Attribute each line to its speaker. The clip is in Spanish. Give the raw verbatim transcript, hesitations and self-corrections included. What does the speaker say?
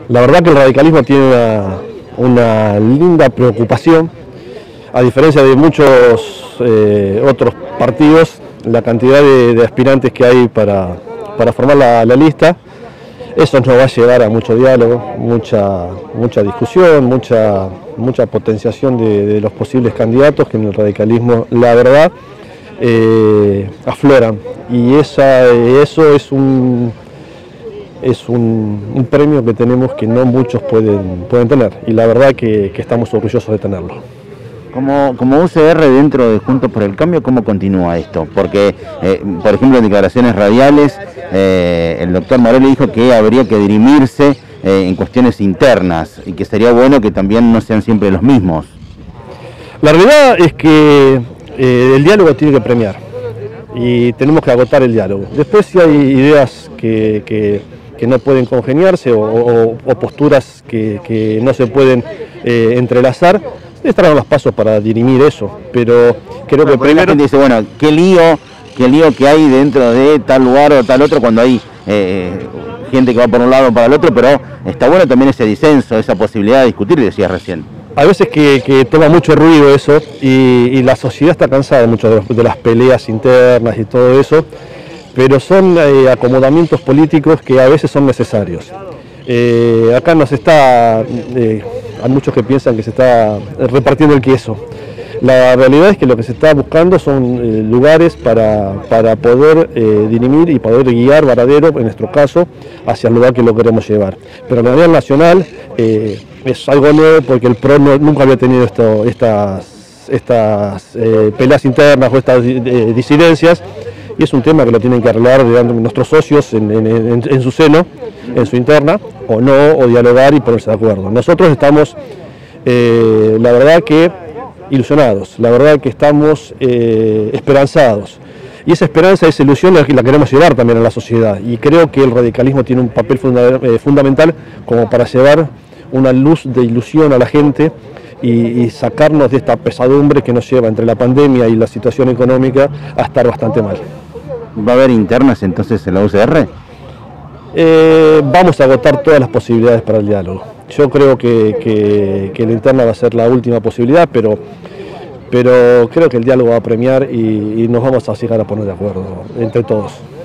Speaker 1: La verdad que el radicalismo tiene una, una linda preocupación, a diferencia de muchos eh, otros partidos, la cantidad de, de aspirantes que hay para, para formar la, la lista, eso nos va a llevar a mucho diálogo, mucha, mucha discusión, mucha, mucha potenciación de, de los posibles candidatos que en el radicalismo, la verdad, eh, afloran. Y esa, eso es un... es un, un premio que tenemos que no muchos pueden, pueden tener, y la verdad que, que estamos orgullosos de tenerlo.
Speaker 2: Como, como U C R dentro de Juntos por el Cambio, ¿cómo continúa esto? Porque, eh, por ejemplo, en declaraciones radiales, eh, el doctor Marelli dijo que habría que dirimirse eh, en cuestiones internas y que sería bueno que también no sean siempre los mismos.
Speaker 1: La realidad es que eh, el diálogo tiene que premiar y tenemos que agotar el diálogo. Después, si hay ideas que... que que no pueden congeniarse o, o, o posturas que, que no se pueden eh, entrelazar, estarán los pasos para dirimir eso, pero creo
Speaker 2: bueno,
Speaker 1: que primero...
Speaker 2: La gente dice, bueno, qué lío, qué lío que hay dentro de tal lugar o tal otro cuando hay eh, gente que va por un lado o para el otro, pero está bueno también ese disenso, esa posibilidad de discutir, decías recién.
Speaker 1: Hay veces que, que toma mucho ruido eso y, y la sociedad está cansada mucho de, de las peleas internas y todo eso, pero son eh, acomodamientos políticos que a veces son necesarios. Eh, acá nos está, eh, hay muchos que piensan que se está repartiendo el queso. La realidad es que lo que se está buscando son eh, lugares para, para poder eh, dirimir y poder guiar Varadero, en nuestro caso, hacia el lugar que lo queremos llevar. Pero a nivel nacional eh, es algo nuevo porque el P R O no, nunca había tenido esto, estas, estas eh, peleas internas o estas eh, disidencias. Y es un tema que lo tienen que arreglar nuestros socios en, en, en, en su seno, en su interna, o no, o dialogar y ponerse de acuerdo. Nosotros estamos, eh, la verdad que, ilusionados, la verdad que estamos eh, esperanzados. Y esa esperanza, esa ilusión la, la queremos llevar también a la sociedad. Y creo que el radicalismo tiene un papel funda, eh, fundamental como para llevar una luz de ilusión a la gente y, y sacarnos de esta pesadumbre que nos lleva entre la pandemia y la situación económica a estar bastante mal.
Speaker 2: ¿Va a haber internas entonces en la U C R?
Speaker 1: Eh, vamos a agotar todas las posibilidades para el diálogo. Yo creo que, que, que la interna va a ser la última posibilidad, pero, pero creo que el diálogo va a premiar y, y nos vamos a llegar a poner de acuerdo entre todos.